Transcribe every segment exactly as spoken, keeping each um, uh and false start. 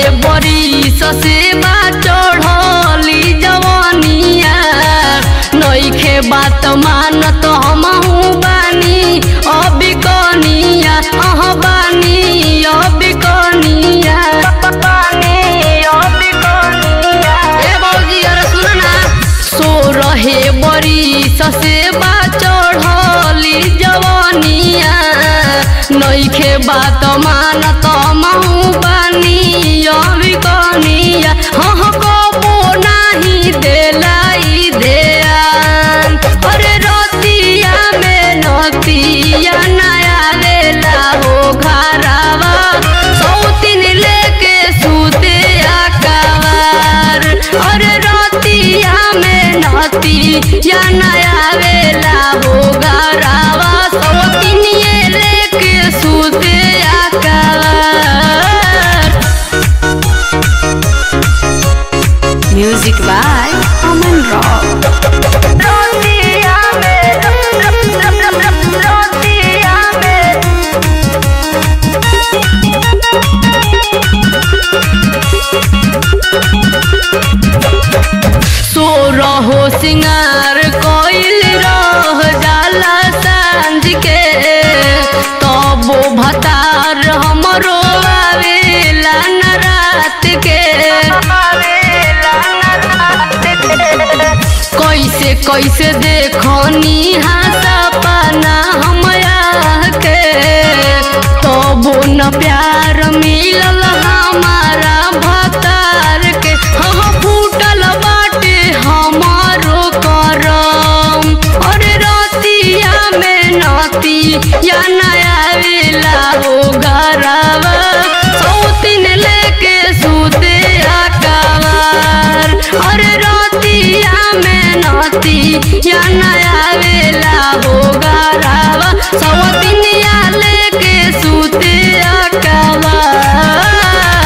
बरिस से बा चढ़ली जवानिया नइखे बात मानत हमहू बानी अभी कनिया अह बानी अभी कनिया ए बौजी अरे सुन ना सो रहे बरिस से बा चढ़ली जवानिया नइखे बात मानत हमहू बानी अभी कनिया हह कबो नाही देलाई ध्यान अरे रतिया में नतिया नया वेला हो घरावा सौतीन लेके सूते आकावार अरे रतिया में नतिया नया वेला हो घरावा सौतीन लेके सूते आकावार। Music by Aman rock. सो रहो सिंगार कोइल रह जाला सांझ के तबो भतार हमरो आवेला न रात के कैसे कैसे देखनी हासा पाना हमया के तबो न प्यार मिलल हमारा भतार के हम फूटल बाटे हमारो करम अरे रतिया में नती या नया वेला हो घरावा सौतीन लेके सूते आकावार अरे रतिया में नती या नया वेला हो घरावा सौतीन लेके सूते आकावार।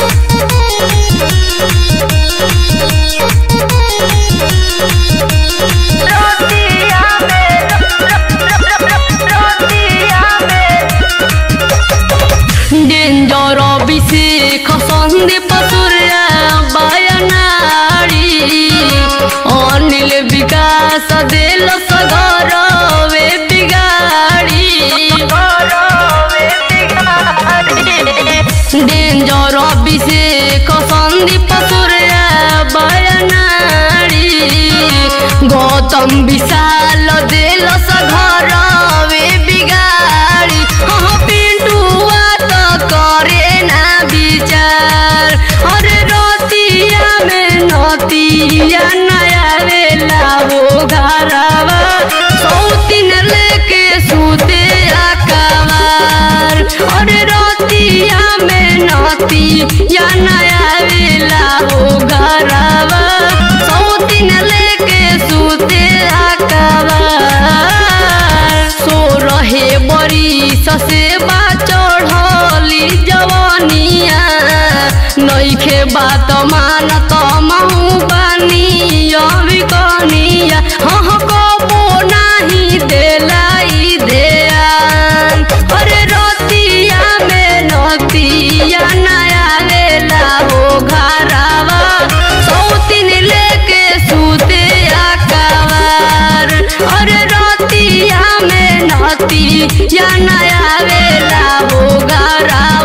डेंजर अभिषेक संदीप सूर्या बयनाड़ी अनिल विकास दिल सगर वे बिगाड़ी डेंजर अभिषेक संदीप सूर्या बयनाड़ी गौतम विशाल दिल सगर वे बिगाड़ी हाँ पिंटुआ तो करे ना विचार अरे रतिया में नतिया नया वेला हो घरावा सौतीन लेके सूते आकावार अरे रतिया में नतिया नया वेला हो घरावा सौतीन लेके सूते आकावार सो रहे बरिस से बा चढ़ली जवानिया नइखे बात मानत हमहू बानी अभी कनिया हह कबो नाही देलाई ध्यान अरे रतिया में नतिया नया वेला हो घरावा सौतीन लेके सूते आकावार अरे रतिया में नतिया नया वेला हो घरावा